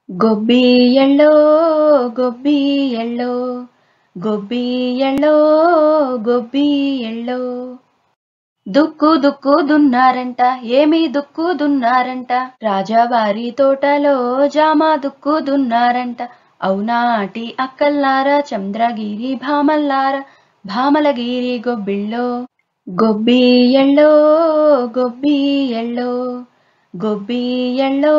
గొబ్బియళ్ళో గొబ్బియళ్ళో గొబ్బియళ్ళో గొబ్బియళ్ళో దుక్కు దుక్కు దున్నారంట ఏమి దుక్కు దున్నారంట రాజావారి తోటలో జామ దుక్కు దున్నారంట అవునాటి అక్కల్లారా చంద్రగిరి భామల్లారా భామలగిరి గొబ్బిళ్ళో గొబ్బియళ్ళో గొబ్బియళ్ళో గొబ్బియళ్ళో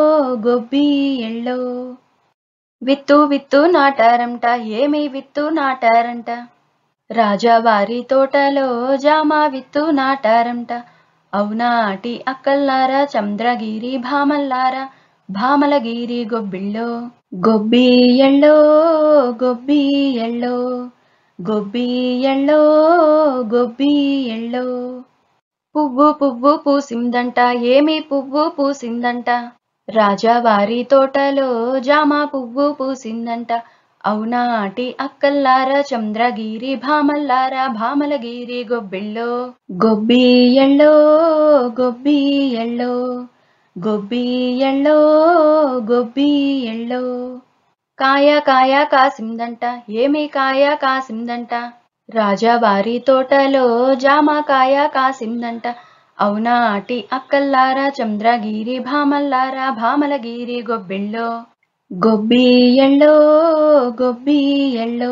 గొబ్బియళ్ళో విత్తు విత్తు నాటారంట ఏమి విత్తు నాటారంట రాజావారి తోటలో జామ విత్తు నాటారంట అవునాటి అక్కల్లారా చంద్రగిరి భామల్లారా భామలగిరి గొబ్బిళ్ళో గొబ్బియళ్ళో గొబ్బియళ్ళో గొబ్బియళ్ళో గొబ్బియళ్ళో పువ్వు పువ్వు పూసిందంట ఏమి పువ్వు పూసిందంట రాజావారి తోటలో జామ పువ్వు పూసిందంట అవునాటి అక్కల్లారా చంద్రగిరి భామల్లారా భామలగిరి గొబ్బిళ్ళో గొబ్బియళ్ళో గొబ్బియళ్ళో గొబ్బియళ్ళో గొబ్బియళ్ళో కాయ కాయ కాసిందంట ఏమి కాయ కాసిందంట రాజావారి తోటలో జామకాయ కాసిందంట అవునాటి అక్కల్లారా చంద్రగిరి భామల్లారా భామలగిరి గొబ్బిళ్ళో గొబ్బియళ్ళో గొబ్బియళ్ళో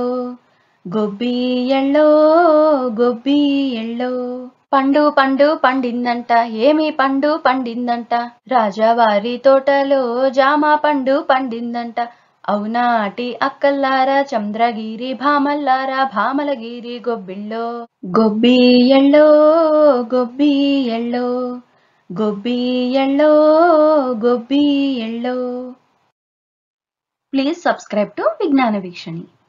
గొబ్బియళ్ళో గొబ్బియళ్ళో పండు పండు పండిందంట ఏమి పండు పండిందంట రాజావారి తోటలో జామ పండు పండిందంట అవునాటి అక్కల్లారా చంద్రగిరి భామల్లారా భామలగిరి గొబ్బిళ్ళో గొబ్బియళ్ళో గొబ్బియళ్ళో గొబ్బియళ్ళో గొబ్బియళ్ళో. Please subscribe to Vignana వీక్షణి.